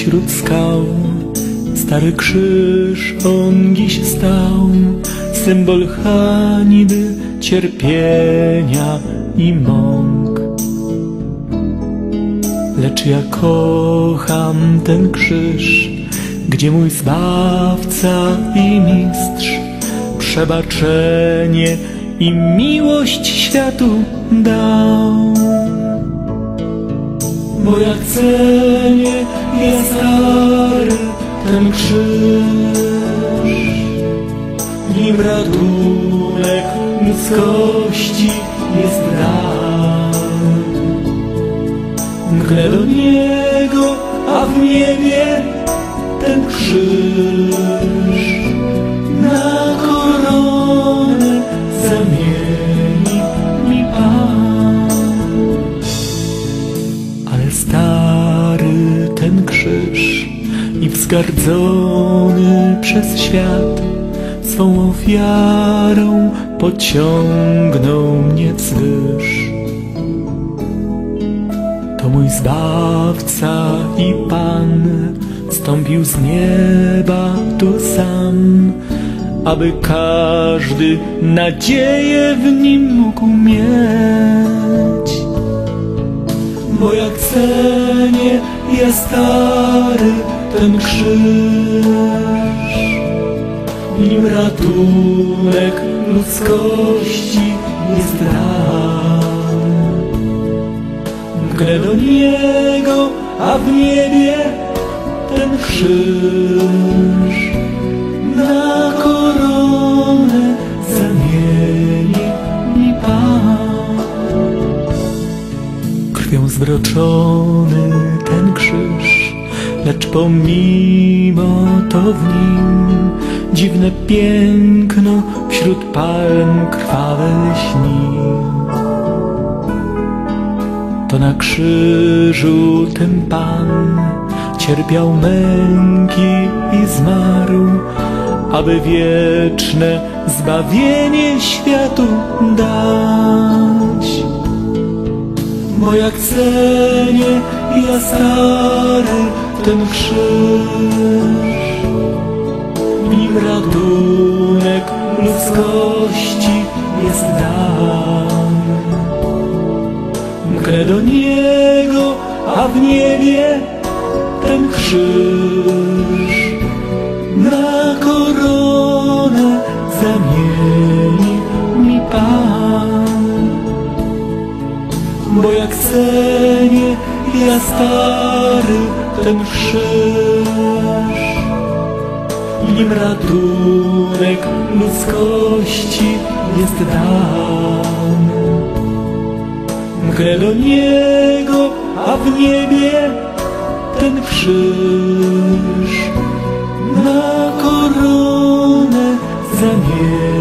wśród skał. Stary krzyż on dziś stał, symbol hańby, cierpienia i mąk. Lecz ja kocham ten krzyż, gdzie mój Zbawca i Mistrz przebaczenie i miłość światu dał. Bo jak cenię ja stary ten krzyż, w nim ratunek ludzkości jest dan. Mknę do niego, a w niebie ten krzyż na koronę zamieni mi Pan. Ale stary ten krzyż i wzgardzony przez świat swą ofiarą pociągnął mnie wzwyż. To mój Zbawca i Pan stąpił z nieba tu sam, aby każdy nadzieję w nim mógł mieć. Bo jak cenię ja stary ten krzyż, w nim ratunek ludzkości jest dan. Mknę do niego, a w niebie ten krzyż na koronę zamieni mi Pan. Krwią zwroczony ten krzyż, lecz pomimo to w nim dziwne piękno wśród palm krwawe lśni. To na krzyżu tym Pan cierpiał męki i zmarł, aby wieczne zbawienie światu dać. Bo jak cenię ja stary ten krzyż, w nim ratunek ludzkości jest dan. Mknę do niego, a w niebie ten krzyż na koronę zamieni mi Pan. Bo jak cenię ja stary ten krzyż, w nim ratunek ludzkości jest dan. Mknę do niego, a w niebie ten krzyż na koronę zamieni.